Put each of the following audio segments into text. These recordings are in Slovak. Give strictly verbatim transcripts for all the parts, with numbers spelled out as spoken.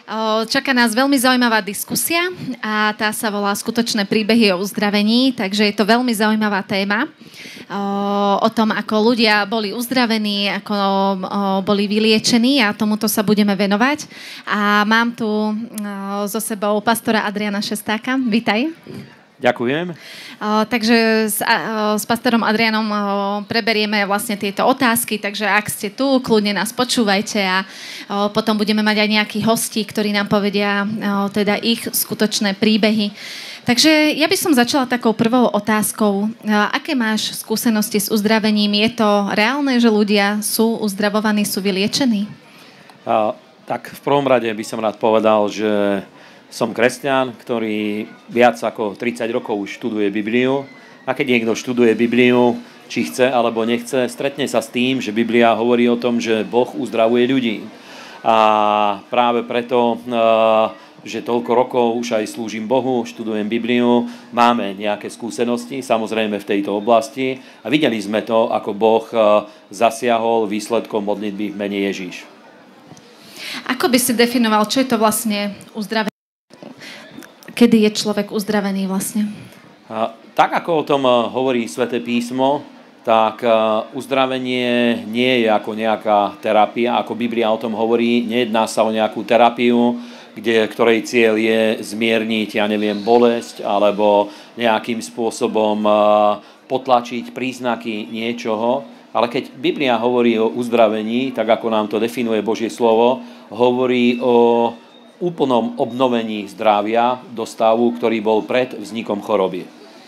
Čaká nás veľmi zaujímavá diskusia a tá sa volá Skutočné príbehy o uzdravení, takže je to veľmi zaujímavá téma o tom, ako ľudia boli uzdravení, ako boli vyliečení a tomuto sa budeme venovať. A mám tu so sebou pastora Adriana Šestáka. Vítaj. Ďakujem. Uh, takže s, uh, s pastorom Adrianom uh, preberieme vlastne tieto otázky, takže ak ste tu, kľudne nás počúvajte a uh, potom budeme mať aj nejakých hostí, ktorí nám povedia uh, teda ich skutočné príbehy. Takže ja by som začala takou prvou otázkou. Uh, aké máš skúsenosti s uzdravením? Je to reálne, že ľudia sú uzdravovaní, sú vyliečení? Uh, tak v prvom rade by som rád povedal, že som kresťan, ktorý viac ako tridsať rokov už študuje Bibliu. A keď niekto študuje Bibliu, či chce alebo nechce, stretne sa s tým, že Biblia hovorí o tom, že Boh uzdravuje ľudí. A práve preto, že toľko rokov už aj slúžim Bohu, študujem Bibliu, máme nejaké skúsenosti, samozrejme v tejto oblasti. A videli sme to, ako Boh zasiahol výsledkom modlitby v mene Ježiš. Ako by si definoval, čo je to vlastne uzdravenie? Kedy je človek uzdravený vlastne? A, tak ako o tom hovorí Sväté písmo, tak uzdravenie nie je ako nejaká terapia, ako Biblia o tom hovorí, nejedná sa o nejakú terapiu, kde, ktorej cieľ je zmierniť, ja neviem, bolesť alebo nejakým spôsobom potlačiť príznaky niečoho. Ale keď Biblia hovorí o uzdravení, tak ako nám to definuje Božie slovo, hovorí o úplnom obnovení zdravia do stavu, ktorý bol pred vznikom choroby.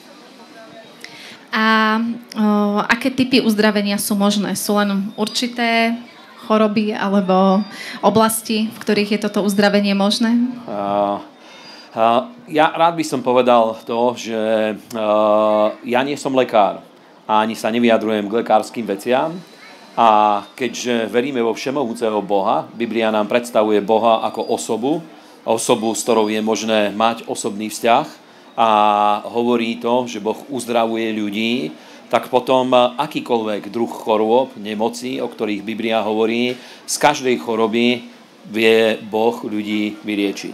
A o, aké typy uzdravenia sú možné? Sú len určité choroby alebo oblasti, v ktorých je toto uzdravenie možné? A, a, ja rád by som povedal to, že a, ja nie som lekár a ani sa nevyjadrujem k lekárskym veciam. A keďže veríme vo všemohúceho Boha, Biblia nám predstavuje Boha ako osobu, osobu, s ktorou je možné mať osobný vzťah a hovorí to, že Boh uzdravuje ľudí, tak potom akýkoľvek druh chorôb, nemocí, o ktorých Biblia hovorí, z každej choroby vie Boh ľudí vyliečiť.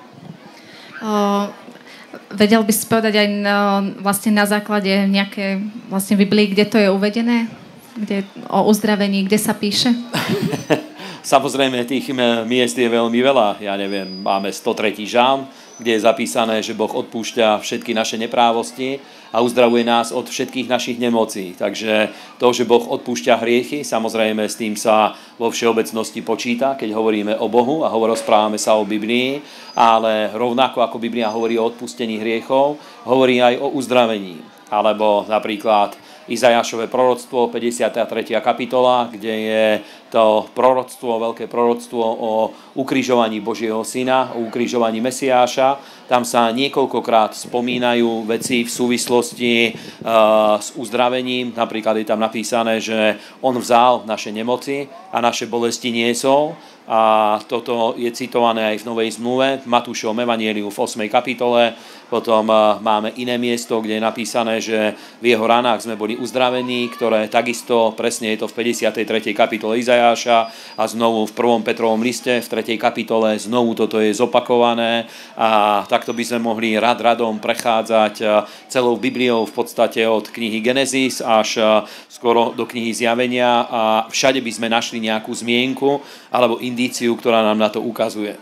O, vedel by si povedať aj no, vlastne na základe nejaké vlastne Biblii, kde to je uvedené? Kde, o uzdravení, kde sa píše? Samozrejme, tých miest je veľmi veľa. Ja neviem, máme sto tretí žalm, kde je zapísané, že Boh odpúšťa všetky naše neprávosti a uzdravuje nás od všetkých našich nemocí. Takže to, že Boh odpúšťa hriechy, samozrejme s tým sa vo všeobecnosti počíta, keď hovoríme o Bohu a rozprávame sa o Biblii, ale rovnako ako Biblia hovorí o odpustení hriechov, hovorí aj o uzdravení. Alebo napríklad Izajášové proroctvo, päťdesiata tretia kapitola, kde je to proroctvo, veľké proroctvo o ukrižovaní Božieho syna, o ukrižovaní Mesiáša. Tam sa niekoľkokrát spomínajú veci v súvislosti uh, s uzdravením. Napríklad je tam napísané, že on vzal naše nemoci a naše bolesti niesol. A toto je citované aj v Novej zmluve, v Matúšovom evanjeliu v ôsmej kapitole. Potom máme iné miesto, kde je napísané, že v jeho ranách sme boli uzdravení, ktoré takisto, presne je to v päťdesiatej tretej kapitole Izajáša a znovu v prvom Petrovom liste, v tretej kapitole, znovu toto je zopakované a takto by sme mohli rad radom prechádzať celou Bibliou v podstate od knihy Genesis až skoro do knihy Zjavenia a všade by sme našli nejakú zmienku alebo indíciu, ktorá nám na to ukazuje.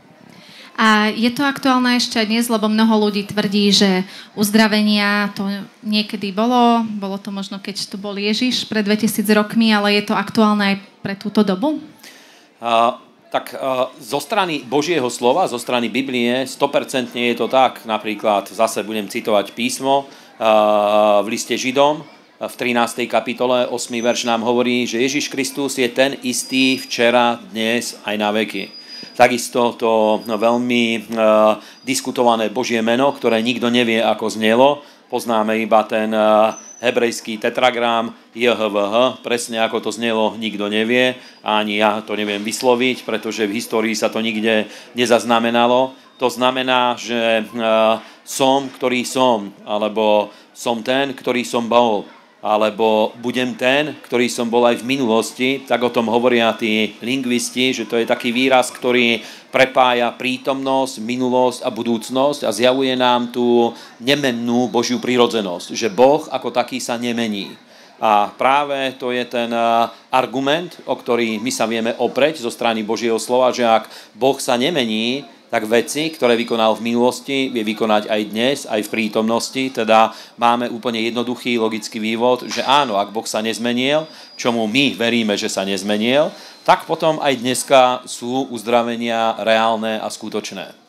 A je to aktuálne ešte dnes, lebo mnoho ľudí tvrdí, že uzdravenia to niekedy bolo, bolo to možno, keď tu bol Ježiš pred dvetisíc rokmi, ale je to aktuálne aj pre túto dobu? Uh, tak uh, zo strany Božieho slova, zo strany Biblie, sto percent je to tak. Napríklad zase budem citovať písmo uh, v liste Židom, v trinástej kapitole, ôsmy verš nám hovorí, že Ježiš Kristus je ten istý včera, dnes aj na veky. Takisto to veľmi uh, diskutované Božie meno, ktoré nikto nevie, ako znelo. Poznáme iba ten uh, hebrejský tetragram J H V H, presne ako to znelo, nikto nevie. Ani ja to neviem vysloviť, pretože v histórii sa to nikde nezaznamenalo. To znamená, že uh, som, ktorý som, alebo som ten, ktorý som bol. alebo budem ten, ktorý som bol aj v minulosti, tak o tom hovoria tí lingvisti, že to je taký výraz, ktorý prepája prítomnosť, minulosť a budúcnosť a zjavuje nám tú nemennú Božiu prirodzenosť, že Boh ako taký sa nemení. A práve to je ten argument, o ktorý my sa vieme opreť zo strany Božieho slova, že ak Boh sa nemení, tak veci, ktoré vykonal v minulosti, vie vykonať aj dnes, aj v prítomnosti. Teda máme úplne jednoduchý logický vývod, že áno, ak Boh sa nezmenil, čomu my veríme, že sa nezmenil, tak potom aj dneska sú uzdravenia reálne a skutočné.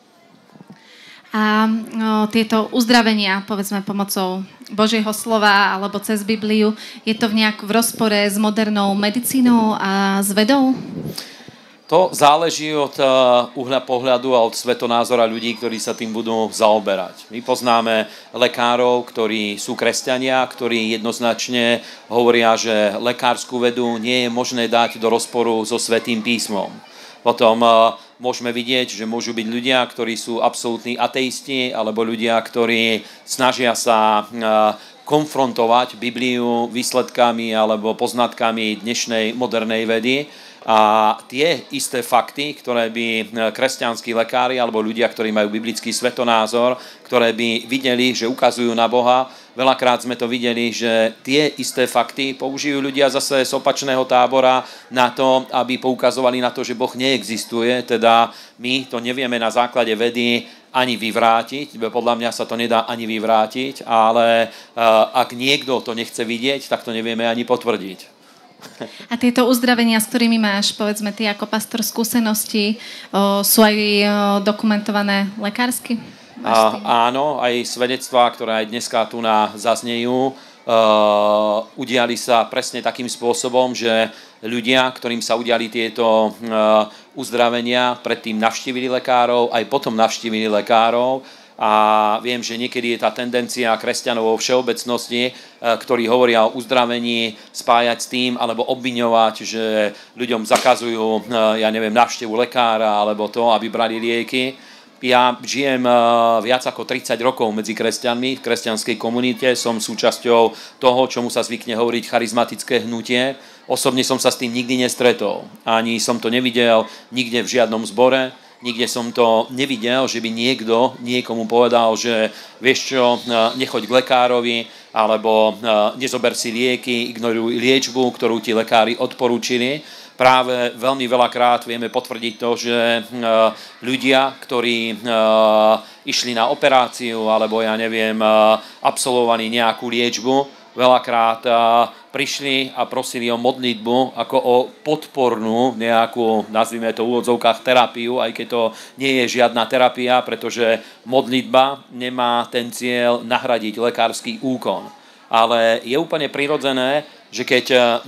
A o, tieto uzdravenia, povedzme pomocou Božieho slova alebo cez Bibliu, je to v nejak v rozpore s modernou medicínou a s vedou? To záleží od uhla pohľadu a od svetonázora ľudí, ktorí sa tým budú zaoberať. My poznáme lekárov, ktorí sú kresťania, ktorí jednoznačne hovoria, že lekárskú vedu nie je možné dať do rozporu so Svätým písmom. Potom môžeme vidieť, že môžu byť ľudia, ktorí sú absolútni ateisti, alebo ľudia, ktorí snažia sa konfrontovať Bibliu výsledkami alebo poznatkami dnešnej modernej vedy. A tie isté fakty, ktoré by kresťanskí lekári alebo ľudia, ktorí majú biblický svetonázor, ktoré by videli, že ukazujú na Boha, veľakrát sme to videli, že tie isté fakty použijú ľudia zase z opačného tábora na to, aby poukazovali na to, že Boh neexistuje, teda my to nevieme na základe vedy ani vyvrátiť, podľa mňa sa to nedá ani vyvrátiť, ale ak niekto to nechce vidieť, tak to nevieme ani potvrdiť. A tieto uzdravenia, s ktorými máš, povedzme, ty ako pastor skúsenosti, o, sú aj o, dokumentované lekársky? A, áno, aj svedectvá, ktoré aj dneska tu na zaznejú, uh, udiali sa presne takým spôsobom, že ľudia, ktorým sa udiali tieto uh, uzdravenia, predtým navštívili lekárov, aj potom navštívili lekárov. A viem, že niekedy je tá tendencia kresťanov vo všeobecnosti, ktorí hovoria o uzdravení, spájať s tým, alebo obviňovať, že ľuďom zakazujú, ja neviem, návštevu lekára, alebo to, aby brali lieky. Ja žijem viac ako tridsať rokov medzi kresťanmi, v kresťanskej komunite, som súčasťou toho, čomu sa zvykne hovoriť charizmatické hnutie. Osobne som sa s tým nikdy nestretol. Ani som to nevidel nikde v žiadnom zbore. Nikde som to nevidel, že by niekto niekomu povedal, že vieš čo, nechoď k lekárovi, alebo nezober si lieky, ignoruj liečbu, ktorú ti lekári odporúčili. Práve veľmi veľakrát vieme potvrdiť to, že ľudia, ktorí išli na operáciu, alebo ja neviem, absolvovali nejakú liečbu, veľakrát prišli a prosili o modlitbu ako o podpornú nejakú, nazvime to v úvodzovkách, terapiu, aj keď to nie je žiadna terapia, pretože modlitba nemá ten cieľ nahradiť lekársky úkon. Ale je úplne prirodzené, že keď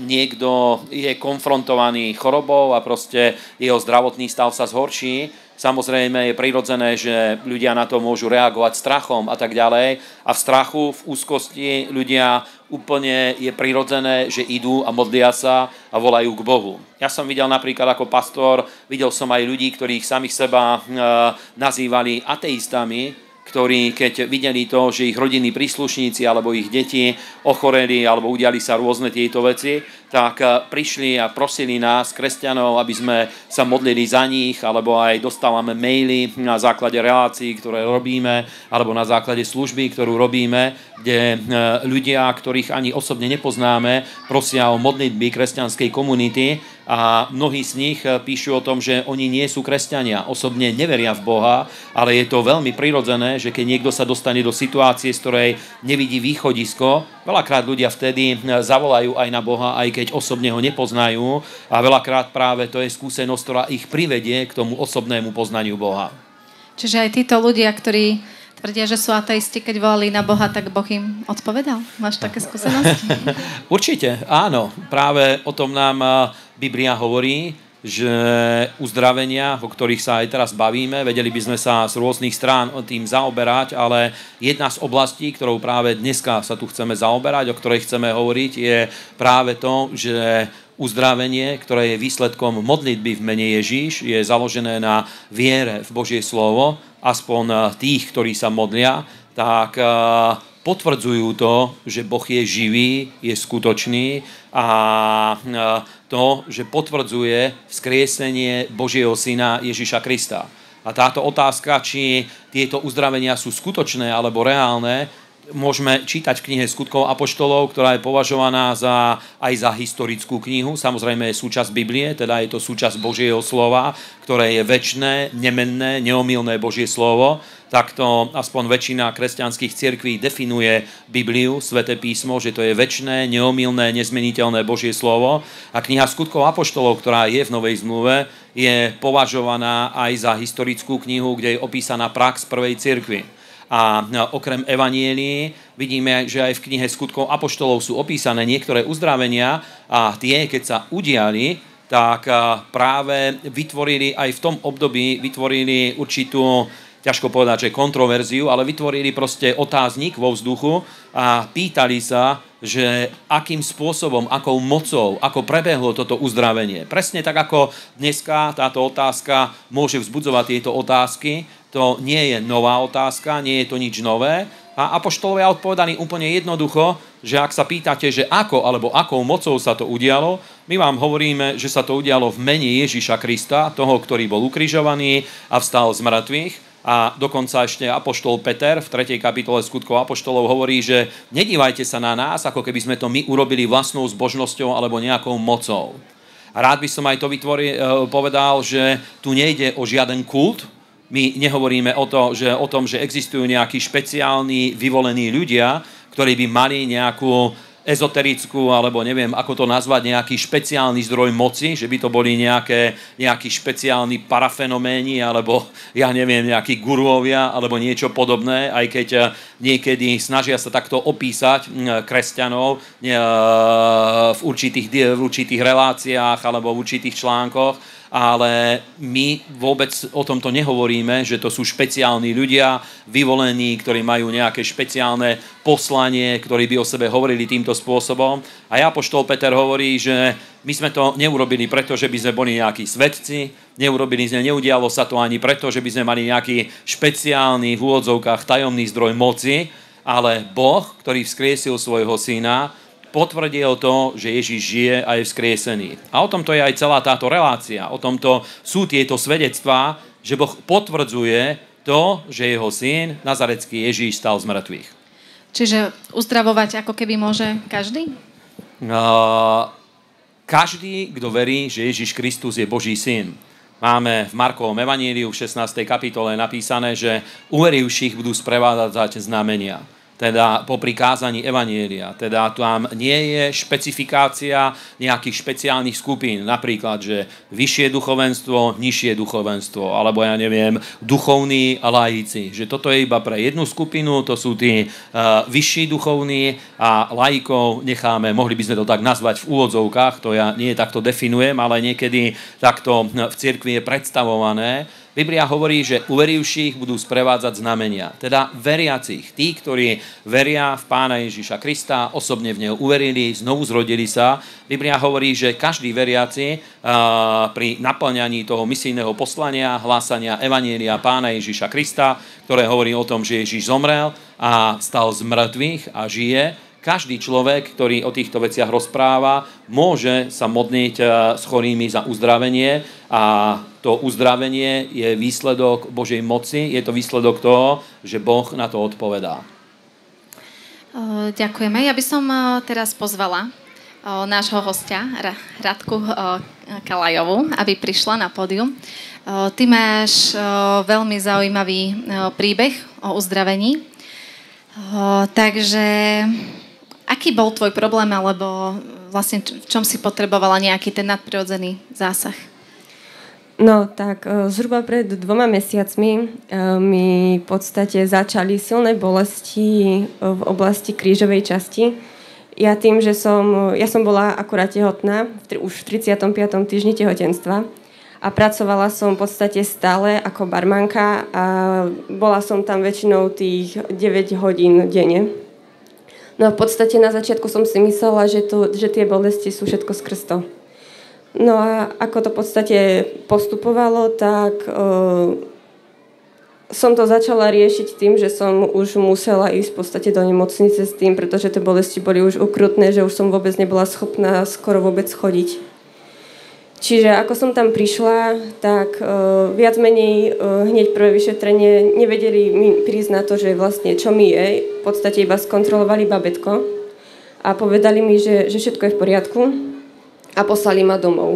niekto je konfrontovaný chorobou a proste jeho zdravotný stav sa zhorší, samozrejme je prirodzené, že ľudia na to môžu reagovať strachom a tak ďalej. A v strachu, v úzkosti ľudia úplne je prirodzené, že idú a modlia sa a volajú k Bohu. Ja som videl napríklad ako pastor, videl som aj ľudí, ktorých samých seba e, nazývali ateistami, ktorí keď videli to, že ich rodinní príslušníci alebo ich deti ochoreli alebo udiali sa rôzne tieto veci, tak prišli a prosili nás, kresťanov, aby sme sa modlili za nich, alebo aj dostávame maily na základe relácií, ktoré robíme, alebo na základe služby, ktorú robíme, kde ľudia, ktorých ani osobne nepoznáme, prosia o modlitby kresťanskej komunity a mnohí z nich píšu o tom, že oni nie sú kresťania, osobne neveria v Boha, ale je to veľmi prirodzené, že keď niekto sa dostane do situácie, z ktorej nevidí východisko, veľakrát ľudia vtedy zavolajú aj na Boha, aj keď osobne ho nepoznajú, a veľakrát práve to je skúsenosť, ktorá ich privedie k tomu osobnému poznaniu Boha. Čiže aj títo ľudia, ktorí tvrdia, že sú ateisti, keď volali na Boha, tak Boh im odpovedal? Máš také skúsenosti? Určite, áno. Práve o tom nám Biblia hovorí, že uzdravenia, o ktorých sa aj teraz bavíme, vedeli by sme sa z rôznych strán tým zaoberať, ale jedna z oblastí, ktorou práve dneska sa tu chceme zaoberať, o ktorej chceme hovoriť, je práve to, že uzdravenie, ktoré je výsledkom modlitby v mene Ježíš, je založené na viere v Božie slovo, aspoň tých, ktorí sa modlia, tak potvrdzujú to, že Boh je živý, je skutočný a to, že potvrdzuje vzkriesenie Božieho syna Ježiša Krista. A táto otázka, či tieto uzdravenia sú skutočné alebo reálne, môžeme čítať v knihe Skutkov apoštolov, ktorá je považovaná za, aj za historickú knihu. Samozrejme je súčasť Biblie, teda je to súčasť Božieho slova, ktoré je večné, nemenné, neomylné Božie slovo. Takto aspoň väčšina kresťanských cirkví definuje Bibliu, Sväté písmo, že to je večné, neomylné, nezmeniteľné Božie slovo. A kniha Skutkov apoštolov, ktorá je v Novej zmluve, je považovaná aj za historickú knihu, kde je opísaná prax prvej cirkvi. A okrem evanielií vidíme, že aj v knihe Skutkov apoštolov sú opísané niektoré uzdravenia a tie, keď sa udiali, tak práve vytvorili aj v tom období vytvorili určitú, ťažko povedať, že kontroverziu, ale vytvorili proste otáznik vo vzduchu a pýtali sa, že akým spôsobom, akou mocou, ako prebehlo toto uzdravenie. Presne tak, ako dneska táto otázka môže vzbudzovať tieto otázky. To nie je nová otázka, nie je to nič nové. A apoštolovia odpovedali úplne jednoducho, že ak sa pýtate, že ako alebo akou mocou sa to udialo, my vám hovoríme, že sa to udialo v mene Ježiša Krista, toho, ktorý bol ukrižovaný a vstal z mŕtvych. A dokonca ešte apoštol Peter v tretej kapitole Skutkov apoštolov hovorí, že nedívajte sa na nás, ako keby sme to my urobili vlastnou zbožnosťou alebo nejakou mocou. A rád by som aj to vytvoril, povedal, že tu nejde o žiaden kult. My nehovoríme o, to, že, o tom, že existujú nejakí špeciálni vyvolení ľudia, ktorí by mali nejakú ezoterickú, alebo neviem, ako to nazvať, nejaký špeciálny zdroj moci, že by to boli nejaké, nejakí špeciálni parafenoméni, alebo ja neviem, nejakí guruovia, alebo niečo podobné, aj keď niekedy snažia sa takto opísať kresťanov v určitých, v určitých reláciách alebo v určitých článkoch, ale my vôbec o tomto nehovoríme, že to sú špeciálni ľudia, vyvolení, ktorí majú nejaké špeciálne poslanie, ktorí by o sebe hovorili týmto spôsobom. A apoštol Peter hovorí, že my sme to neurobili preto, že by sme boli nejakí svedci, neurobili sme, neudialo sa to ani preto, že by sme mali nejaký špeciálny v úvodzovkách tajomný zdroj moci, ale Boh, ktorý vzkriesil svojho syna, potvrdil to, že Ježiš žije a je vzkriesený. A o tomto je aj celá táto relácia. O tomto sú tieto svedectvá, že Boh potvrdzuje to, že jeho syn, nazarecký Ježiš, stal z mŕtvych. Čiže uzdravovať ako keby môže každý? Uh, každý, kto verí, že Ježiš Kristus je Boží syn. Máme v Markovom evaníliu v šestnástej kapitole napísané, že uverivších budú sprevádzať znamenia. Teda po prikázaní evanielia. Teda tam nie je špecifikácia nejakých špeciálnych skupín. Napríklad, že vyššie duchovenstvo, nižšie duchovenstvo. Alebo ja neviem, duchovní a laici. Že toto je iba pre jednu skupinu, to sú tí uh, vyšší duchovní a laikov necháme, mohli by sme to tak nazvať v úvodzovkách, to ja nie takto definujem, ale niekedy takto v cirkvi je predstavované. Biblia hovorí, že uverivších budú sprevádzať znamenia. Teda veriacich, tí, ktorí veria v Pána Ježiša Krista, osobne v Neho uverili, znovu zrodili sa. Biblia hovorí, že každý veriaci uh, pri naplňaní toho misijného poslania, hlásania evanielia Pána Ježiša Krista, ktoré hovorí o tom, že Ježiš zomrel a stal z mŕtvych a žije, každý človek, ktorý o týchto veciach rozpráva, môže sa modliť s chorými za uzdravenie a to uzdravenie je výsledok Božej moci, je to výsledok toho, že Boh na to odpovedá. Ďakujeme. Ja by som teraz pozvala nášho hostia, Radku Kalajovú, aby prišla na pódium. Ty máš veľmi zaujímavý príbeh o uzdravení. Takže aký bol tvoj problém, alebo vlastne v čom si potrebovala nejaký ten nadprirodzený zásah? No tak zhruba pred dvoma mesiacmi mi v podstate začali silné bolesti v oblasti krížovej časti. Ja tým, že som, ja som bola akurát tehotná, už v tridsiatom piatom týždni tehotenstva a pracovala som v podstate stále ako barmanka a bola som tam väčšinou tých deväť hodín denne. No a v podstate na začiatku som si myslela, že, to, že tie bolesti sú všetko skrz to. No a ako to v podstate postupovalo, tak uh, som to začala riešiť tým, že som už musela ísť v podstate do nemocnice s tým, pretože tie bolesti boli už ukrutné, že už som vôbec nebola schopná skoro vôbec chodiť. Čiže ako som tam prišla, tak uh, viac menej uh, hneď prvé vyšetrenie nevedeli mi prísť na to, že vlastne čo mi je. V podstate iba skontrolovali babetko a povedali mi, že, že všetko je v poriadku a poslali ma domov.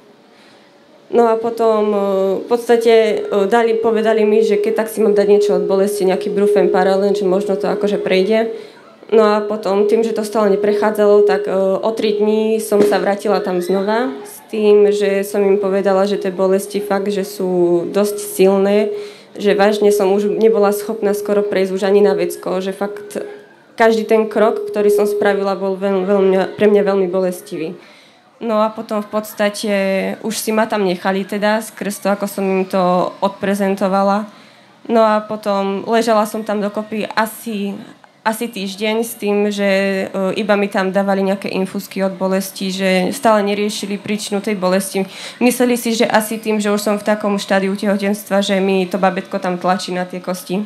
No a potom v podstate dali, povedali mi, že keď tak si mám dať niečo od bolesti, nejaký Brufen Paralen, že možno to akože prejde. No a potom tým, že to stále neprechádzalo, tak o tri dní som sa vrátila tam znova s tým, že som im povedala, že tie bolesti fakt, že sú dosť silné, že vážne som už nebola schopná skoro prejsť už ani na vecko, že fakt každý ten krok, ktorý som spravila, bol veľmi, veľmi, pre mňa veľmi bolestivý. No a potom v podstate už si ma tam nechali teda, skrz to, ako som im to odprezentovala. No a potom ležala som tam dokopy asi, asi týždeň s tým, že iba mi tam dávali nejaké infúzky od bolesti, že stále neriešili príčinu tej bolesti. Mysleli si, že asi tým, že už som v takom štádiu tehotenstva, že mi to babetko tam tlačí na tie kosti.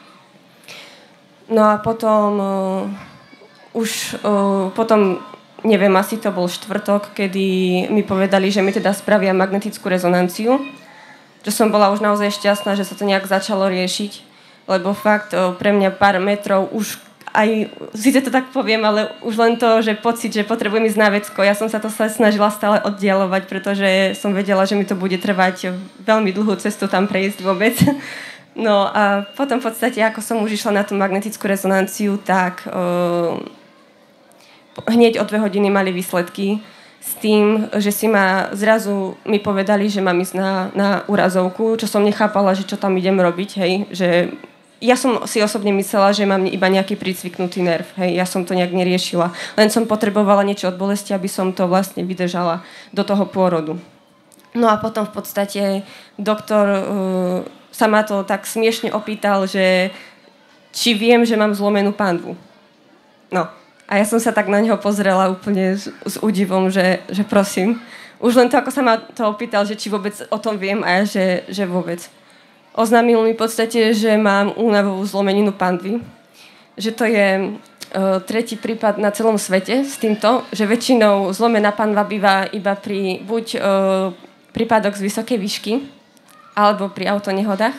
No a potom uh, už uh, potom neviem, asi to bol štvrtok, kedy mi povedali, že mi teda spravia magnetickú rezonanciu. Že som bola už naozaj šťastná, že sa to nejak začalo riešiť. Lebo fakt pre mňa pár metrov už aj, síce to tak poviem, ale už len to, že pocit, že potrebujem ísť na vecko. Ja som sa to sa snažila stále oddialovať, pretože som vedela, že mi to bude trvať veľmi dlhú cestu tam prejsť vôbec. No a potom v podstate, ako som už išla na tú magnetickú rezonanciu, tak... Uh, hneď o dve hodiny mali výsledky s tým, že si ma zrazu mi povedali, že mám ísť na, na úrazovku, čo som nechápala, že čo tam idem robiť, hej, že ja som si osobne myslela, že mám iba nejaký pricviknutý nerv, hej, ja som to nejak neriešila, len som potrebovala niečo od bolesti, aby som to vlastne vydržala do toho pôrodu. No a potom v podstate doktor uh, sa ma to tak smiešne opýtal, že či viem, že mám zlomenú panvu. No. A ja som sa tak na neho pozrela úplne s, s údivom, že, že prosím. Už len to, ako sa ma to opýtal, že či vôbec o tom viem a ja, že, že vôbec. Oznámil mi v podstate, že mám únavovú zlomeninu panvy. Že to je uh, tretí prípad na celom svete s týmto, že väčšinou zlomená panva býva iba pri buď uh, prípadoch z vysokej výšky, alebo pri autonehodách.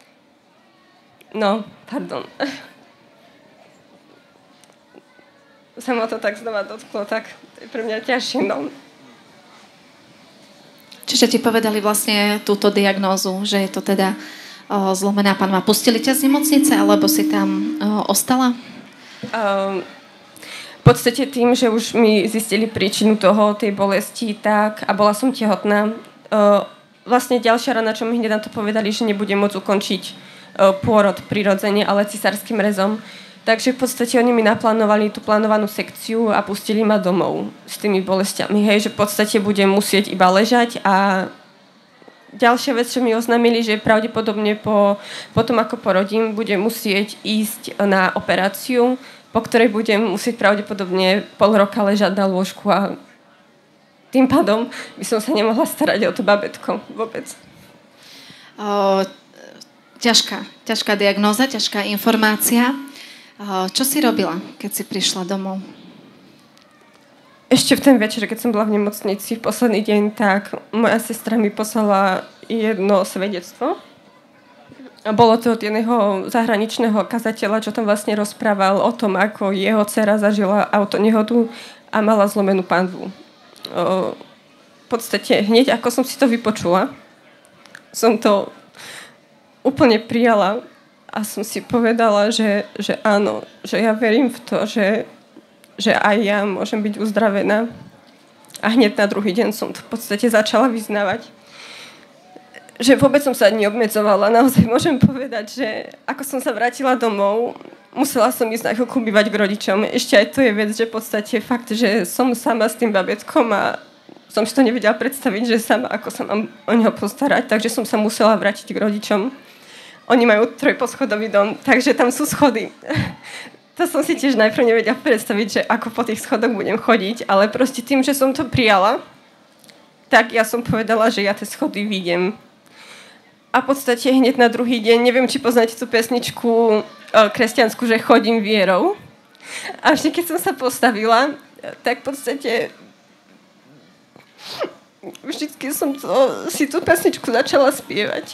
No, pardon. Sa ma to tak znova dotklo, tak to je pre mňa ťažšie, no. Čiže ti povedali vlastne túto diagnózu, že je to teda o, zlomená panva. Pustili ťa z nemocnice, alebo si tam o, ostala? Um, v podstate tým, že už mi zistili príčinu toho, tej bolesti, tak, a bola som tehotná. Uh, vlastne ďalšia rana, čo mi hneď na to povedali, že nebudem môcť ukončiť uh, pôrod prirodzene, ale cisárskym rezom. Takže v podstate oni mi naplánovali tú plánovanú sekciu a pustili ma domov s tými bolestiami. Hej, že v podstate budem musieť iba ležať a ďalšia vec, čo mi oznámili, že pravdepodobne po, po tom, ako porodím, budem musieť ísť na operáciu, po ktorej budem musieť pravdepodobne pol roka ležať na lôžku a tým pádom by som sa nemohla starať o to babetko vôbec. O, ťažká, ťažká diagnóza, ťažká informácia. Čo si robila, keď si prišla domov? Ešte v ten večer, keď som bola v nemocnici v posledný deň, tak moja sestra mi poslala jedno svedectvo. A bolo to od jedného zahraničného kazateľa, čo tam vlastne rozprával o tom, ako jeho dcera zažila autonehodu a mala zlomenú panvu. V podstate hneď, ako som si to vypočula, som to úplne prijala. A som si povedala, že, že áno, že ja verím v to, že, že aj ja môžem byť uzdravená. A hneď na druhý deň som to v podstate začala vyznávať. Že vôbec som sa neobmedzovala. Naozaj môžem povedať, že ako som sa vrátila domov, musela som ísť na chvíľku bývať k rodičom. Ešte aj to je vec, že v podstate fakt, že som sama s tým babetkom a som si to nevedela predstaviť, že sama ako sa mám o neho postarať. Takže som sa musela vrátiť k rodičom. Oni majú trojposchodový dom, takže tam sú schody. To som si tiež najprv nevedela predstaviť, že ako po tých schodoch budem chodiť, ale proste tým, že som to prijala, tak ja som povedala, že ja tie schody vidím. A a v podstate hneď na druhý deň, neviem, či poznáte tú pesničku kresťanskú, že chodím vierou. A vždy, keď som sa postavila, tak v podstate vždycky som to, si tú pesničku začala spievať.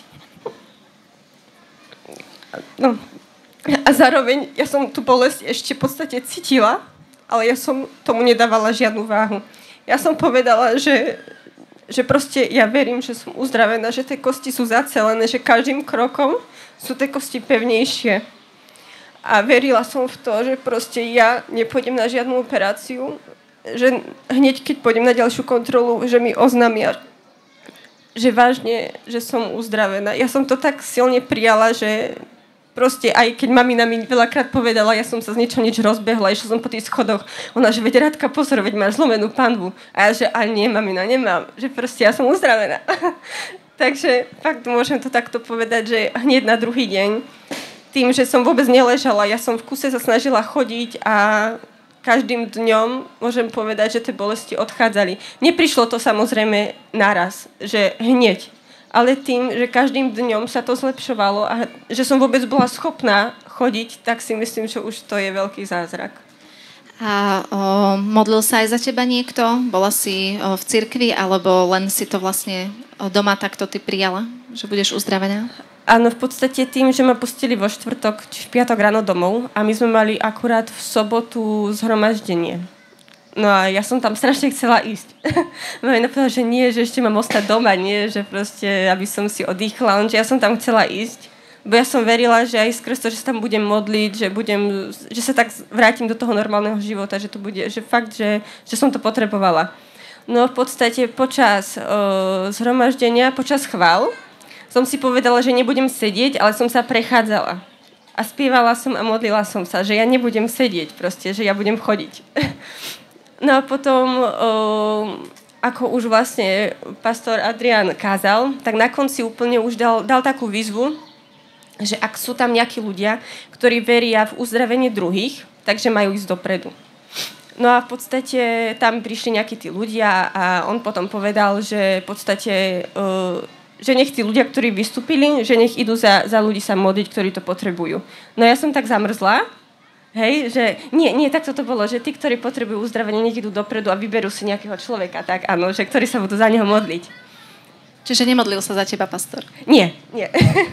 No. A zároveň ja som tú bolesť ešte v podstate cítila, ale ja som tomu nedávala žiadnu váhu. Ja som povedala, že, že proste ja verím, že som uzdravená, že tie kosti sú zacelené, že každým krokom sú tie kosti pevnejšie. A verila som v to, že proste ja nepôjdem na žiadnu operáciu, že hneď keď pôjdem na ďalšiu kontrolu, že mi oznámia, že vážne, že som uzdravená. Ja som to tak silne prijala, že proste aj keď mamina mi veľakrát povedala, ja som sa z ničo nič rozbehla, išla som po tých schodoch, ona, že veď Radka, pozor, veď máš zlomenú panvu. A ja, že ale nie, mamina, nemám, že proste ja som uzdravená. Takže fakt môžem to takto povedať, že hneď na druhý deň, tým, že som vôbec neležala, ja som v kuse sa snažila chodiť a každým dňom môžem povedať, že tie bolesti odchádzali. Neprišlo to samozrejme naraz, že hneď, ale tým, že každým dňom sa to zlepšovalo a že som vôbec bola schopná chodiť, tak si myslím, že už to je veľký zázrak. A o, modlil sa aj za teba niekto? Bola si o, v cirkvi, alebo len si to vlastne o, doma takto ty prijala, že budeš uzdravená? Áno, v podstate tým, že ma pustili vo štvrtok či v piatok ráno domov a my sme mali akurát v sobotu zhromaždenie. No a ja som tam strašne chcela ísť. Mama mi napovedala, že nie, že ešte mám ostať doma, nie, že proste, aby som si oddychla, lenže ja som tam chcela ísť, bo ja som verila, že aj skrz to, že sa tam budem modliť, že, budem, že sa tak vrátim do toho normálneho života, že to bude, že fakt, že, že som to potrebovala. No v podstate počas uh, zhromaždenia, počas chvál, som si povedala, že nebudem sedieť, ale som sa prechádzala. A spievala som a modlila som sa, že ja nebudem sedieť proste, že ja budem chodiť. No a potom, o, ako už vlastne pastor Adrián kázal, tak na konci úplne už dal, dal takú výzvu, že ak sú tam nejakí ľudia, ktorí veria v uzdravenie druhých, takže majú ísť dopredu. No a v podstate tam prišli nejakí tí ľudia a on potom povedal, že v podstate, o, že nech tí ľudia, ktorí vystúpili, že nech idú za, za ľudí sa modliť, ktorí to potrebujú. No ja som tak zamrzla. Hej, že nie, nie, tak toto bolo, že tí, ktorí potrebujú uzdravenie, nech idú dopredu a vyberú si nejakého človeka, tak áno, že ktorí sa budú za neho modliť. Čiže nemodlil sa za teba pastor? Nie, nie.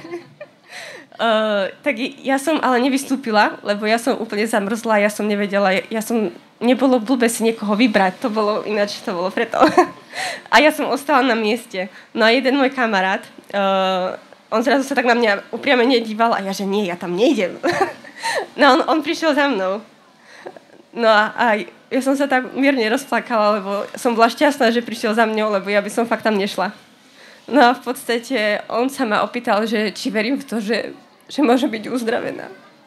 uh, tak ja som ale nevystúpila, lebo ja som úplne zamrzla, ja som nevedela, ja, ja som, nebolo blbé si niekoho vybrať, to bolo ináč, to bolo preto. A ja som ostala na mieste. No a jeden môj kamarát, uh, on zrazu sa tak na mňa upriame nedíval a ja, že nie, ja tam nejdem. No on, on prišiel za mnou. No a, a ja som sa tak mierne rozplakala, lebo som bola šťastná, že prišiel za mňou, lebo ja by som fakt tam nešla. No a v podstate on sa ma opýtal, že či verím v to, že, že môže byť uzdravená.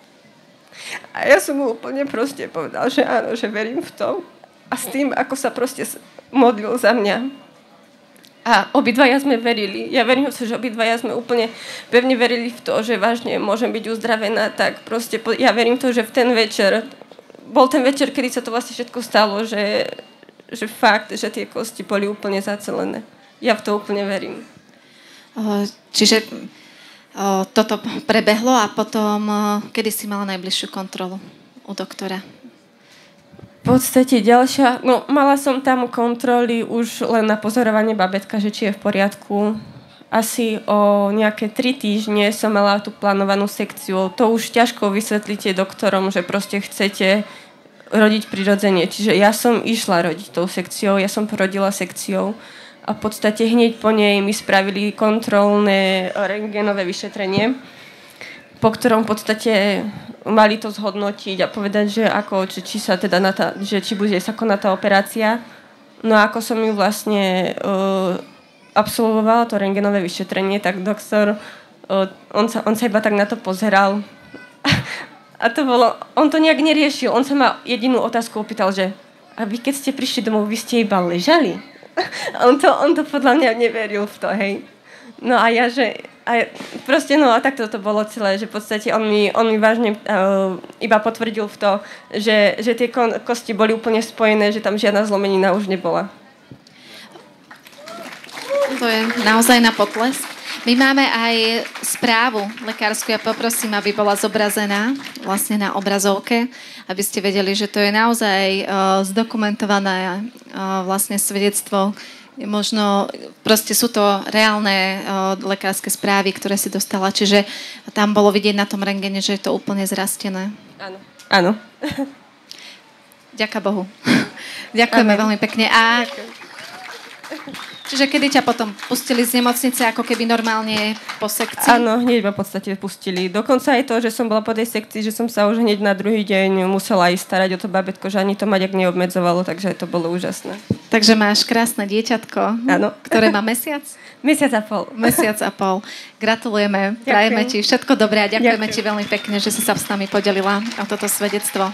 A ja som mu úplne proste povedal, že áno, že verím v to. A s tým, ako sa proste modlil za mňa. A obidvaja sme verili. Ja verím, že obidvaja sme úplne pevne verili v to, že vážne môžem byť uzdravená. Tak proste ja verím to, že v ten večer, bol ten večer, kedy sa to vlastne všetko stalo, že, že fakt, že tie kosti boli úplne zacelené. Ja v to úplne verím. Čiže toto prebehlo a potom, kedy si mala najbližšiu kontrolu u doktora? V podstate ďalšia, no mala som tam kontroly už len na pozorovanie babetka, že či je v poriadku. Asi o nejaké tri týždne som mala tú plánovanú sekciu. To už ťažko vysvetlíte doktorom, že proste chcete rodiť prirodzene. Čiže ja som išla rodiť tou sekciou, ja som porodila sekciou a v podstate hneď po nej mi spravili kontrolné rentgenové vyšetrenie, po ktorom v podstate mali to zhodnotiť a povedať, že, ako, či, či sa teda na tá, že či bude sa konať tá operácia. No a ako som ju vlastne uh, absolvovala to rentgenové vyšetrenie, tak doktor, uh, on, sa, on sa iba tak na to pozeral. A to bolo, on to nejak neriešil. On sa ma jedinú otázku opýtal, že a vy keď ste prišli domov, vy ste iba ležali? on, to, on to podľa mňa neveril v to, hej. No a ja, že a proste, no a takto to bolo celé, že v podstate on mi, on mi vážne uh, iba potvrdil v to, že, že tie kon, kosti boli úplne spojené, že tam žiadna zlomenina už nebola. To je naozaj na potlesk. My máme aj správu lekársku. Ja poprosím, aby bola zobrazená vlastne na obrazovke, aby ste vedeli, že to je naozaj uh, zdokumentované uh, vlastne svedectvo. Možno proste sú to reálne uh, lekárske správy, ktoré si dostala. Čiže tam bolo vidieť na tom rentgene, že je to úplne zrastené. Áno. Áno. Ďakujem Bohu. Ďakujeme Amen. Veľmi pekne. A čiže kedy ťa potom pustili z nemocnice, ako keby normálne po sekcii? Áno, hneď ma v podstate pustili. Dokonca aj to, že som bola po tej sekcii, že som sa už hneď na druhý deň musela ísť starať o to babetko, že ani to ma nejak neobmedzovalo, takže to bolo úžasné. Takže máš krásne dieťatko, áno. Ktoré má mesiac? Mesiac a pol. Mesiac a pol. Gratulujeme, Ďakujem. Prajeme ti všetko dobré a ďakujeme Ďakujem. Ti veľmi pekne, že si sa s nami podelila o toto svedectvo.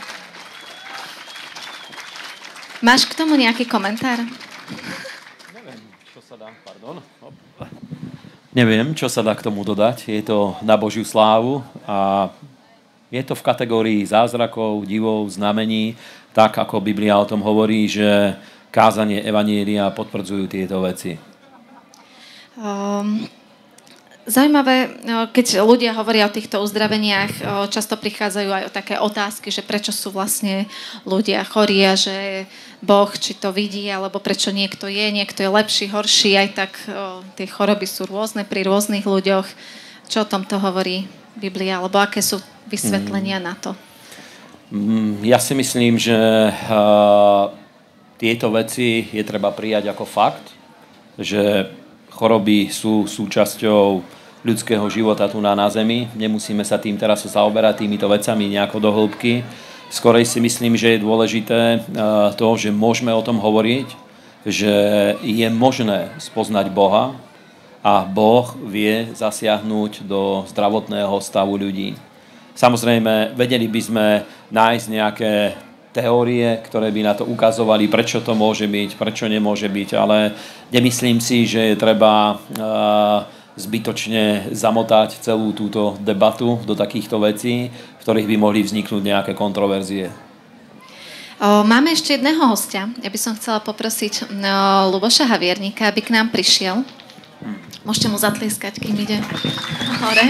Máš k tomu nejaký komentár? Neviem, čo sa dá, pardon. Hop. Neviem, čo sa dá k tomu dodať. Je to na Božiu slávu a je to v kategórii zázrakov, divov, znamení, tak ako Biblia o tom hovorí, že kázanie evanjelia potvrdzujú tieto veci. Um, zaujímavé, keď ľudia hovoria o týchto uzdraveniach, často prichádzajú aj o také otázky, že prečo sú vlastne ľudia chorí a že Boh či to vidí, alebo prečo niekto je, niekto je lepší, horší, aj tak o, tie choroby sú rôzne pri rôznych ľuďoch. Čo o tomto hovorí Biblia, alebo aké sú vysvetlenia mm. na to? Ja si myslím, že uh, tieto veci je treba prijať ako fakt, že choroby sú súčasťou ľudského života tu na, na Zemi. Nemusíme sa tým teraz zaoberať týmito vecami nejako do hĺbky. Skorej si myslím, že je dôležité to, že môžeme o tom hovoriť, že je možné spoznať Boha a Boh vie zasiahnuť do zdravotného stavu ľudí. Samozrejme, vedeli by sme nájsť nejaké teórie, ktoré by na to ukazovali, prečo to môže byť, prečo nemôže byť, ale nemyslím si, že je treba zbytočne zamotať celú túto debatu do takýchto vecí, v ktorých by mohli vzniknúť nejaké kontroverzie. Máme ešte jedného hostia. Ja by som chcela poprosiť Luboša Havierníka, aby k nám prišiel. Môžete mu zatlieskať, kým ide hore.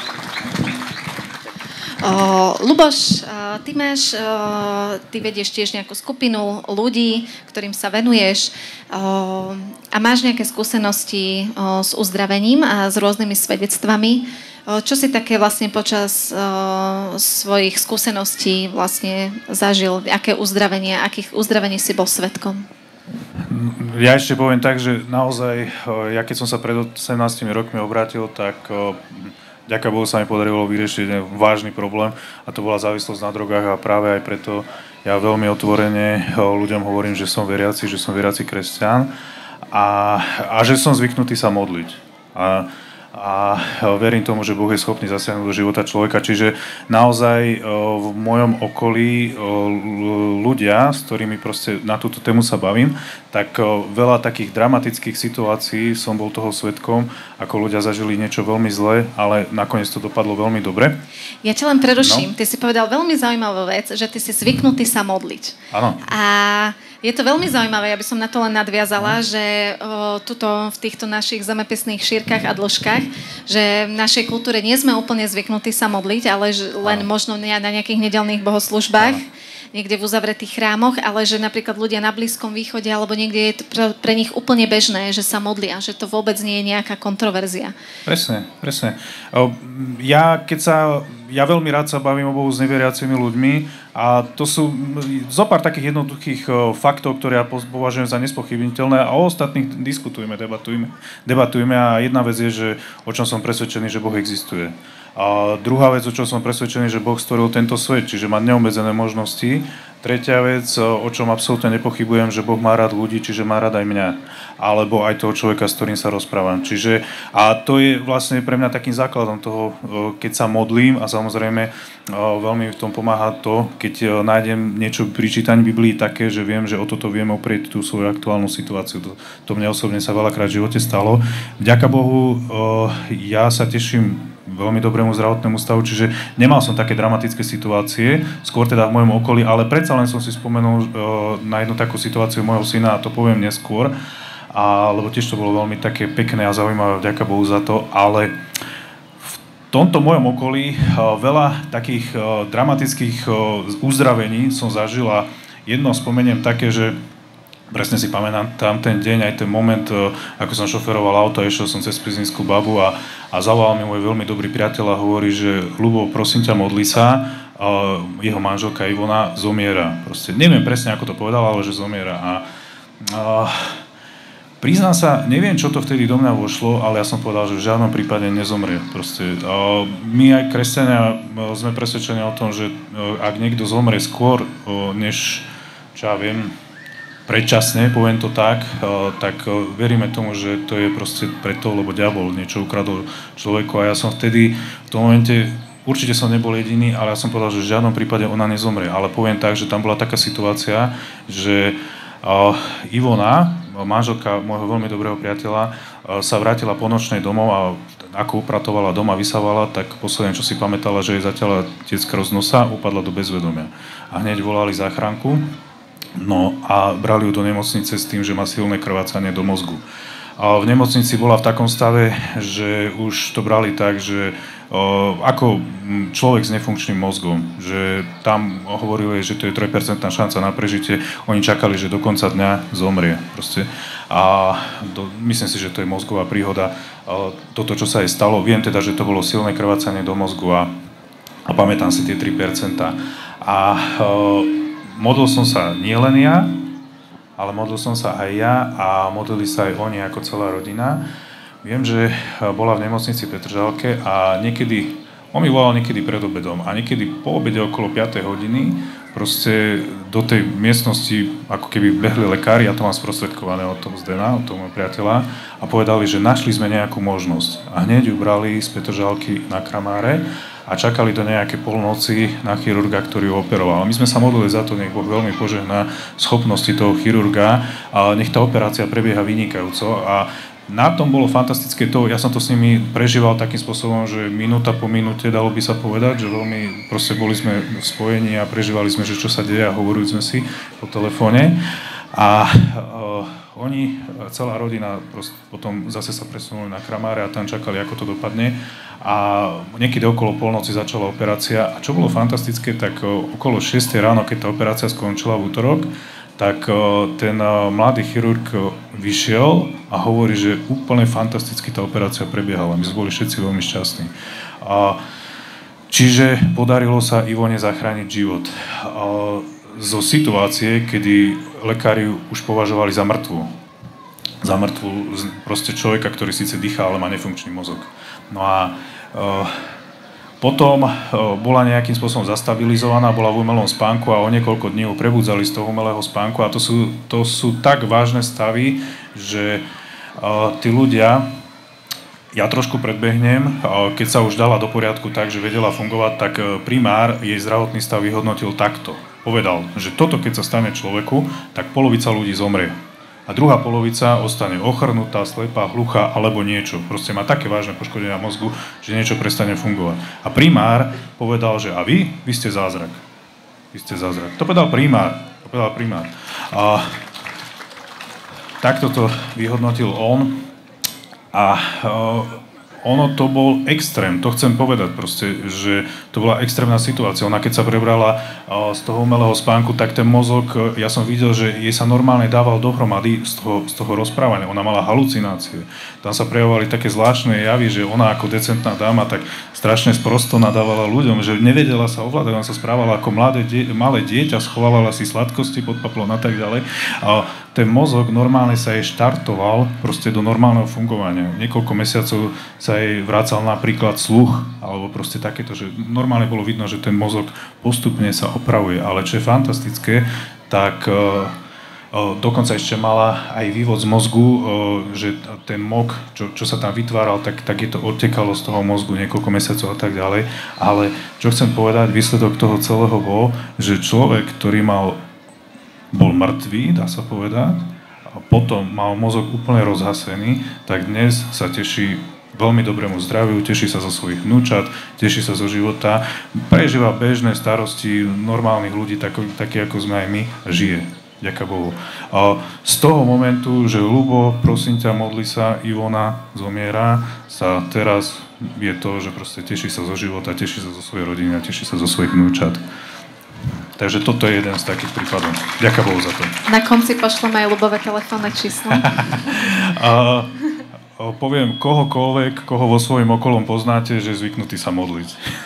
Uh, Luboš, uh, ty máš, uh, ty vedieš tiež nejakú skupinu ľudí, ktorým sa venuješ uh, a máš nejaké skúsenosti uh, s uzdravením a s rôznymi svedectvami. Uh, čo si také vlastne počas uh, svojich skúseností vlastne zažil? Aké uzdravenie, akých uzdravení si bol svedkom? Ja ešte poviem tak, že naozaj, uh, ja keď som sa pred osemnástimi rokmi obrátil, tak uh, ďaká Bohu sa mi podarilo vyriešiť vážny problém a to bola závislosť na drogách a práve aj preto ja veľmi otvorene ľuďom hovorím, že som veriaci, že som veriaci kresťan a, a že som zvyknutý sa modliť. A, a verím tomu, že Boh je schopný zasiahnuť do života človeka. Čiže naozaj v mojom okolí ľudia, s ktorými proste na túto tému sa bavím, tak veľa takých dramatických situácií som bol toho svedkom, ako ľudia zažili niečo veľmi zlé, ale nakoniec to dopadlo veľmi dobre. Ja ťa len preruším. No. Ty si povedal veľmi zaujímavú vec, že ty si zvyknutý sa modliť. Áno. A je to veľmi zaujímavé, ja by som na to len nadviazala, že o, tuto v týchto našich zemepisných šírkach a dĺžkach, že v našej kultúre nie sme úplne zvyknutí sa modliť, ale že len možno na nejakých nedeľných bohoslúžbách, niekde v uzavretých chrámoch, ale že napríklad ľudia na Blízkom východe alebo niekde je to pre, pre nich úplne bežné, že sa modlia, že to vôbec nie je nejaká kontroverzia. Presne, presne. Ja keď sa, ja veľmi rád sa bavím o Bohu s neveriacimi ľuďmi a to sú zopár takých jednoduchých faktov, ktoré ja považujem za nespochybniteľné a o ostatných diskutujeme, debatujeme, debatujeme a jedna vec je, že o čom som presvedčený, že Boh existuje. A druhá vec, o čom som presvedčený, že Boh stvoril tento svet, čiže má neobmedzené možnosti. Tretia vec, o čom absolútne nepochybujem, že Boh má rád ľudí, čiže má rád aj mňa. Alebo aj toho človeka, s ktorým sa rozprávam. Čiže, a to je vlastne pre mňa takým základom toho, keď sa modlím a samozrejme veľmi v tom pomáha to, keď nájdem niečo pri čítaní Biblii také, že viem, že o toto viem oprieť tú svoju aktuálnu situáciu. To, to mne osobne sa veľakrát v živote stalo. Vďaka Bohu, ja sa teším veľmi dobrému zdravotnému stavu, čiže nemal som také dramatické situácie, skôr teda v mojom okolí, ale predsa len som si spomenul uh, na jednu takú situáciu môjho syna a to poviem neskôr. a, lebo tiež to bolo veľmi také pekné a zaujímavé, vďaka Bohu za to, ale v tomto mojom okolí veľa takých dramatických uzdravení som zažil a jedno spomeniem také, že presne si pamätám tam ten deň, aj ten moment, ako som šoferoval auto, išiel som cez Pizinskú babu a, a zavolal mi môj veľmi dobrý priateľ a hovorí, že Ľubo, prosím ťa, modli sa, uh, jeho manželka Ivona zomiera. Proste neviem presne, ako to povedal, ale že zomiera. A uh, priznám sa, neviem, čo to vtedy do mňa vošlo, ale ja som povedal, že v žiadnom prípade nezomrie. Proste, uh, my aj kresťania uh, sme presvedčení o tom, že uh, ak niekto zomrie skôr, uh, než, čo ja viem, predčasne, poviem to tak, tak veríme tomu, že to je proste preto, lebo diabol niečo ukradol človeku a ja som vtedy, v tom momente, určite som nebol jediný, ale ja som povedal, že v žiadnom prípade ona nezomrie, ale poviem tak, že tam bola taká situácia, že Ivona, manželka môjho veľmi dobrého priateľa, sa vrátila po nočnej domov a ako upratovala doma, vysávala, tak posledne, čo si pamätala, že jej zatiaľa decka z nosa, upadla do bezvedomia. A hneď volali záchranku. No a brali ju do nemocnice s tým, že má silné krvácanie do mozgu. A v nemocnici bola v takom stave, že už to brali tak, že o, ako človek s nefunkčným mozgom, že tam hovorili, že to je tri percentá šanca na prežitie, oni čakali, že do konca dňa zomrie. Proste. A do, myslím si, že to je mozgová príhoda. A toto, čo sa jej stalo, viem teda, že to bolo silné krvácanie do mozgu a, a pamätám si tie tri percentá. A o, modlil som sa nielen ja, ale modlil som sa aj ja a modlili sa aj oni ako celá rodina. Viem, že bola v nemocnici Petržalke a niekedy, on mi volal niekedy pred obedom a niekedy po obede okolo piatej hodiny proste do tej miestnosti ako keby behli lekári, ja to mám sprostredkované od toho Zdena, od toho môjho priateľa a povedali, že našli sme nejakú možnosť a hneď ju brali z Petržalky na Kramáre a čakali do nejaké polnoci na chirurga, ktorý ho operoval. My sme sa modlili za to, nech Boh veľmi požehná schopnosti toho chirurga a nech tá operácia prebieha vynikajúco. A na tom bolo fantastické to, ja som to s nimi prežíval takým spôsobom, že minúta po minúte, dalo by sa povedať, že veľmi proste boli sme v spojení a prežívali sme, že čo sa deje a hovorili sme si po telefóne. A uh, oni, celá rodina potom zase sa presunuli na Kramáre a tam čakali, ako to dopadne. A niekedy okolo polnoci začala operácia. A čo bolo fantastické, tak uh, okolo šiestej ráno, keď tá operácia skončila v útorok, tak uh, ten uh, mladý chirurg uh, vyšiel a hovorí, že úplne fantasticky tá operácia prebiehala. My sme boli všetci veľmi šťastní. Uh, čiže podarilo sa Ivone zachrániť život. Uh, zo situácie, kedy lekári už považovali za mŕtvu. Za mŕtvu proste človeka, ktorý síce dýchá, ale má nefunkčný mozog. No a e, potom e, bola nejakým spôsobom zastabilizovaná, bola v umelom spánku a o niekoľko dní ju prebudzali z toho umelého spánku a to sú, to sú tak vážne stavy, že e, tí ľudia, ja trošku predbehnem, e, keď sa už dala do poriadku tak, že vedela fungovať, tak primár jej zdravotný stav vyhodnotil takto. Povedal, že toto keď sa stane človeku, tak polovica ľudí zomrie. A druhá polovica ostane ochrnutá, slepá, hluchá alebo niečo. Proste má také vážne poškodenia mozgu, že niečo prestane fungovať. A primár povedal, že a vy, vy ste zázrak. Vy ste zázrak. To povedal primár. To povedal primár. A takto to vyhodnotil on. A ono to bol extrém, to chcem povedať proste, že to bola extrémna situácia. Ona keď sa prebrala z toho umelého spánku, tak ten mozog, ja som videl, že jej sa normálne dával dohromady z toho, z toho rozprávania. Ona mala halucinácie. Tam sa prejavovali také zvláštne javy, že ona ako decentná dáma tak strašne sprosto nadávala ľuďom, že nevedela sa ovládať, ona sa správala ako mladé die, malé dieťa, schovávala si sladkosti pod paplón a tak ďalej. A ten mozog normálne sa jej štartoval proste do normálneho fungovania. Niekoľko mesiacov sa jej vracal napríklad sluch, alebo proste takéto, že normálne bolo vidno, že ten mozog postupne sa opravuje. Ale čo je fantastické, tak e, e, dokonca ešte mala aj vývod z mozgu, e, že ten mok, čo, čo sa tam vytváral, tak, tak je to odtekalo z toho mozgu niekoľko mesiacov a tak ďalej. Ale čo chcem povedať, výsledok toho celého bol, že človek, ktorý mal bol mŕtvý, dá sa povedať, a potom mal mozog úplne rozhasený, tak dnes sa teší veľmi dobrému zdraviu, teší sa zo svojich vnúčat, teší sa zo života, prežíva bežné starosti normálnych ľudí, takí, takí ako sme aj my, žije. Ďaká Bohu. Z toho momentu, že Ľubo, prosím ťa, modli sa, Ivona zomiera, sa teraz je to, že proste teší sa zo života, teší sa zo svojej rodiny a teší sa zo svojich vnúčat. Takže toto je jeden z takých prípadov. Ďaká Bohu za to. Na konci pošleme aj Ľubové telefónne číslo. a, poviem kohokoľvek, koho vo svojom okolom poznáte, že je zvyknutý sa modliť.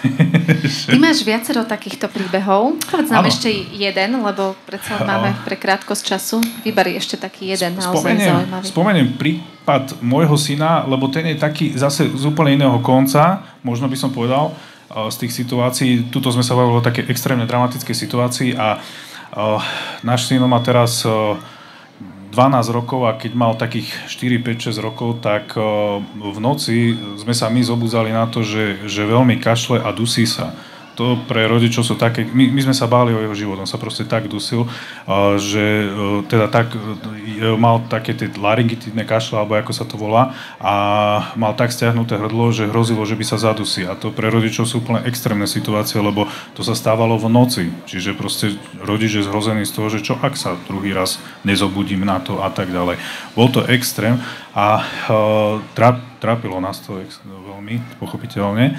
Ty máš viacero takýchto príbehov. Povedz nám ano. Ešte jeden, lebo predsa máme pre krátkosť času. Vyber ešte taký jeden naozaj spomeniem, zaujímavý. Spomeniem prípad môjho syna, lebo ten je taký zase z úplne iného konca, možno by som povedal, z tých situácií. Tuto sme sa bavili o také extrémne dramatickej situácii a uh, náš syn má teraz uh, dvanásť rokov a keď mal takých štyri, päť, šesť rokov, tak uh, v noci sme sa my zobudzali na to, že, že veľmi kašle a dusí sa. To pre rodičov sú také, my, my sme sa báli o jeho život, on sa proste tak dusil, uh, že uh, teda tak, uh, mal také tie laryngitidné kašle, alebo ako sa to volá, a mal tak stiahnuté hrdlo, že hrozilo, že by sa zadusí. A to pre rodičov sú úplne extrémne situácie, lebo to sa stávalo v noci. Čiže proste rodič je zhrozený z toho, že čo ak sa druhý raz nezobudím na to a tak ďalej. Bol to extrém a uh, tráp, trápilo nás to ex, veľmi, pochopiteľne.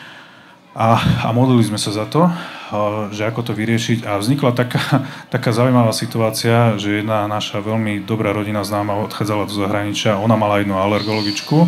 A, a modlili sme sa za to, že ako to vyriešiť. A vznikla taká, taká zaujímavá situácia, že jedna naša veľmi dobrá rodina známa odchádzala do zahraničia. Ona mala jednu alergologičku,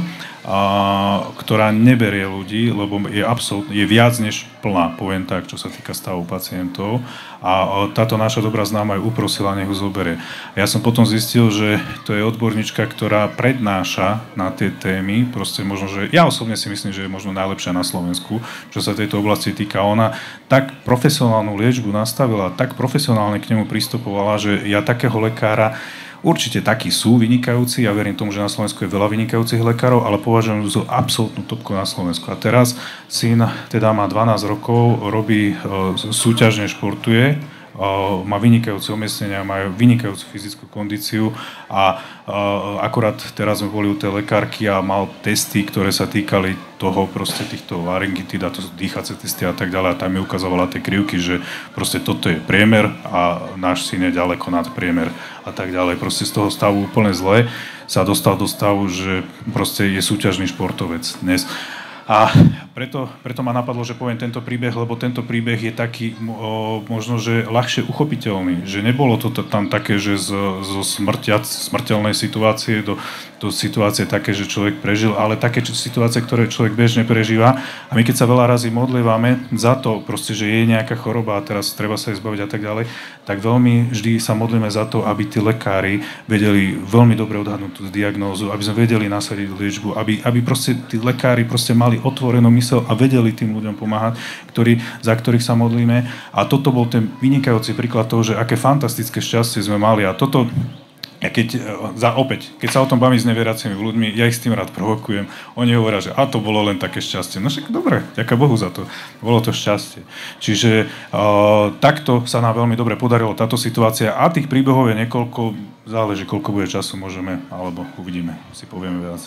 a, ktorá neberie ľudí, lebo je absolútne, je viac než plná, poviem tak, čo sa týka stavu pacientov. A táto naša dobrá známa ju uprosila, nech ju zoberie. Ja som potom zistil, že to je odborníčka, ktorá prednáša na tie témy. Proste možno, že ja osobne si myslím, že je možno najlepšia na Slovensku, čo sa tejto oblasti týka. Ona tak profesionálnu liečbu nastavila, tak profesionálne k nemu pristupovala, že ja takého lekára, určite takí sú vynikajúci, ja verím tomu, že na Slovensku je veľa vynikajúcich lekárov, ale považujem za absolútnu topku na Slovensku. A teraz syn teda má dvanásť rokov, robí, súťažne športuje, má vynikajúce umiestnenia, má vynikajúcu fyzickú kondíciu a akorát teraz sme boli u tej lekárky a mal testy, ktoré sa týkali toho proste týchto laryngitid a to sú dýchacie testy a tak ďalej a tam mi ukazovala tie krivky, že proste toto je priemer a náš syn je ďaleko nad priemer a tak ďalej. Proste z toho stavu úplne zle sa dostal do stavu, že proste je súťažný športovec dnes. A preto, preto ma napadlo, že poviem tento príbeh, lebo tento príbeh je taký o, možno, že ľahšie uchopiteľný. Že nebolo to tam také, že zo, zo smrtia, smrteľnej situácie do, do situácie také, že človek prežil, ale také situácie, ktoré človek bežne prežíva. A my keď sa veľa razy modlívame za to, proste, že je nejaká choroba a teraz treba sa jej zbaviť a tak ďalej, tak veľmi vždy sa modlíme za to, aby tí lekári vedeli veľmi dobre odhadnúť tú diagnózu, aby sme vedeli nasadiť liečbu, aby, aby proste tí lekári proste mali otvorenú mysel a vedeli tým ľuďom pomáhať, ktorí, za ktorých sa modlíme. A toto bol ten vynikajúci príklad toho, že aké fantastické šťastie sme mali. A toto, ja keď, za, opäť, keď sa o tom bavím s neveriacimi ľuďmi, ja ich s tým rád provokujem. Oni hovoria, že a to bolo len také šťastie. No však dobre, ďakujem Bohu za to. Bolo to šťastie. Čiže uh, takto sa nám veľmi dobre podarilo táto situácia. A tých príbehov je niekoľko, záleží, koľko bude času, môžeme, alebo uvidíme, si povieme viac.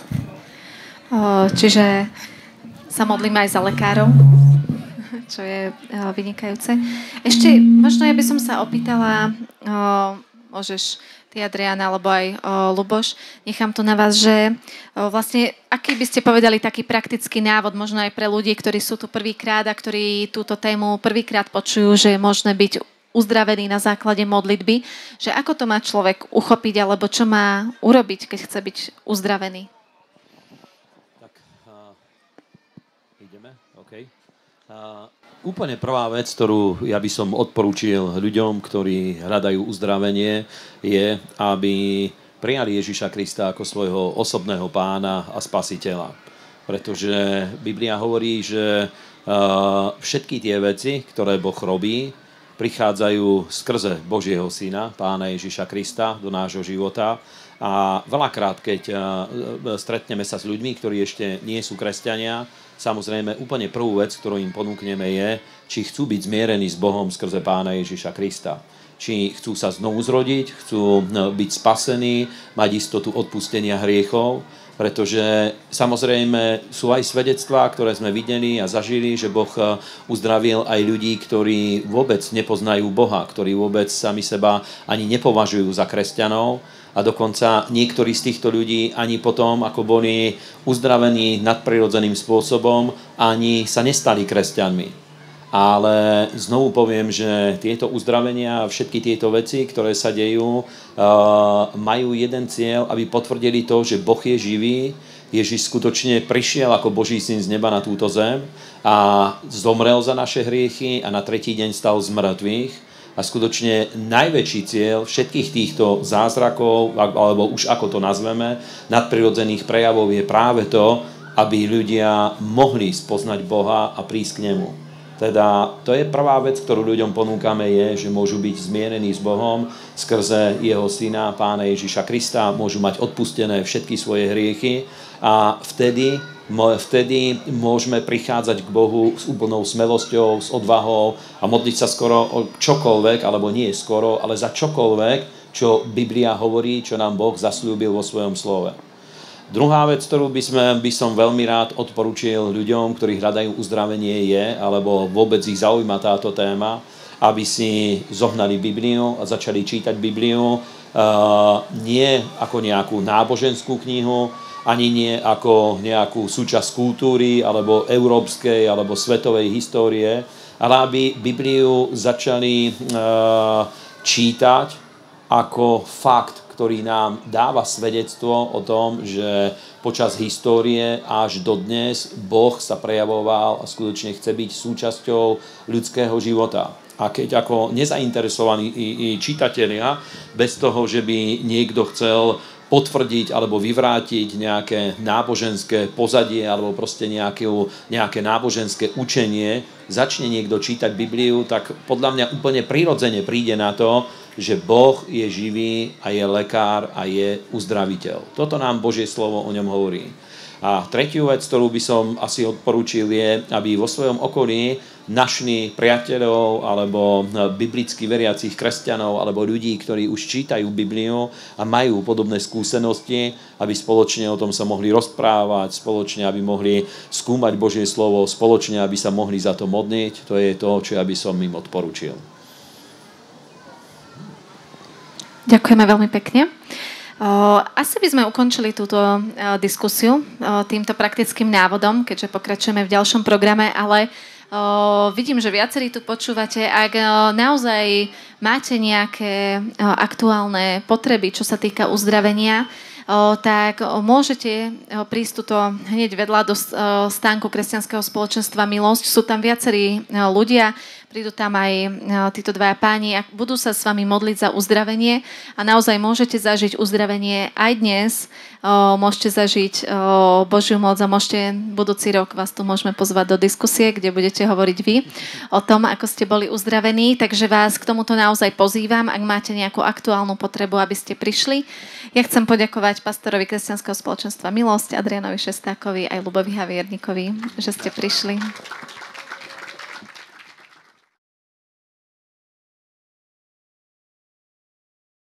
Uh, čiže sa modlíme aj za lekárov, čo je uh, vynikajúce. Ešte, možno ja by som sa opýtala, uh, môžeš ty, Adriana, alebo aj uh, Ľuboš, nechám to na vás, že uh, vlastne, aký by ste povedali taký praktický návod, možno aj pre ľudí, ktorí sú tu prvýkrát a ktorí túto tému prvýkrát počujú, že je možné byť uzdravený na základe modlitby, že ako to má človek uchopiť, alebo čo má urobiť, keď chce byť uzdravený? Uh, úplne prvá vec, ktorú ja by som odporúčil ľuďom, ktorí hľadajú uzdravenie, je, aby prijali Ježiša Krista ako svojho osobného pána a spasiteľa. Pretože Biblia hovorí, že uh, všetky tie veci, ktoré Boh robí, prichádzajú skrze Božieho syna, pána Ježiša Krista, do nášho života. A veľakrát, keď uh, stretneme sa s ľuďmi, ktorí ešte nie sú kresťania, samozrejme, úplne prvú vec, ktorú im ponúkneme je, či chcú byť zmierení s Bohom skrze pána Ježiša Krista. Či chcú sa znovu zrodiť, chcú byť spasení, mať istotu odpustenia hriechov. Pretože samozrejme sú aj svedectvá, ktoré sme videli a zažili, že Boh uzdravil aj ľudí, ktorí vôbec nepoznajú Boha, ktorí vôbec sami seba ani nepovažujú za kresťanov. A dokonca niektorí z týchto ľudí ani potom, ako boli uzdravení nadprirodzeným spôsobom, ani sa nestali kresťanmi. Ale znovu poviem, že tieto uzdravenia a všetky tieto veci, ktoré sa dejú, majú jeden cieľ, aby potvrdili to, že Boh je živý. Ježiš skutočne prišiel ako Boží syn z neba na túto zem a zomrel za naše hriechy a na tretí deň stal z mŕtvych. A skutočne najväčší cieľ všetkých týchto zázrakov, alebo už ako to nazveme, nadprirodzených prejavov je práve to, aby ľudia mohli spoznať Boha a prísť k nemu. Teda to je prvá vec, ktorú ľuďom ponúkame, je, že môžu byť zmierení s Bohom skrze jeho syna, Pána Ježiša Krista, môžu mať odpustené všetky svoje hriechy a vtedy vtedy môžeme prichádzať k Bohu s úplnou smelosťou, s odvahou a modliť sa skoro o čokoľvek, alebo nie skoro, ale za čokoľvek, čo Biblia hovorí, čo nám Boh zasľúbil vo svojom slove. Druhá vec, ktorú by, sme, by som veľmi rád odporučil ľuďom, ktorí hľadajú uzdravenie, je, alebo vôbec ich zaujíma táto téma, aby si zohnali Bibliu a začali čítať Bibliu uh, nie ako nejakú náboženskú knihu, ani nie ako nejakú súčasť kultúry, alebo európskej, alebo svetovej histórie, ale aby Bibliu začali uh, čítať ako fakt, ktorý nám dáva svedectvo o tom, že počas histórie až do dnes Boh sa prejavoval a skutočne chce byť súčasťou ľudského života. A keď ako nezainteresovaní čitatelia, bez toho, že by niekto chcel potvrdiť alebo vyvrátiť nejaké náboženské pozadie alebo proste nejaké, nejaké náboženské učenie, začne niekto čítať Bibliu, tak podľa mňa úplne prirodzene príde na to, že Boh je živý a je lekár a je uzdraviteľ. Toto nám Božie slovo o ňom hovorí. A tretiu vec, ktorú by som asi odporúčil, je, aby vo svojom okolí našli priateľov alebo biblicky veriacich kresťanov alebo ľudí, ktorí už čítajú Bibliu a majú podobné skúsenosti, aby spoločne o tom sa mohli rozprávať, spoločne, aby mohli skúmať Božie slovo, spoločne, aby sa mohli za to modliť. To je to, čo ja by som im odporúčil. Ďakujeme veľmi pekne. Asi by sme ukončili túto diskusiu týmto praktickým návodom, keďže pokračujeme v ďalšom programe, ale vidím, že viacerí tu počúvate. Ak naozaj máte nejaké aktuálne potreby, čo sa týka uzdravenia, tak môžete prísť tuto hneď vedľa do stánku Kresťanského spoločenstva Milosť. Sú tam viacerí ľudia, prídu tam aj títo dvaja páni a budú sa s vami modliť za uzdravenie a naozaj môžete zažiť uzdravenie aj dnes. Môžete zažiť Božiu moc a môžete budúci rok vás tu môžeme pozvať do diskusie, kde budete hovoriť vy o tom, ako ste boli uzdravení. Takže vás k tomuto naozaj pozývam, ak máte nejakú aktuálnu potrebu, aby ste prišli. Ja chcem poďakovať pastorovi Kresťanského spoločenstva Milosť, Adrianovi Šestákovi aj Ľubovi Haviernikovi, že ste prišli.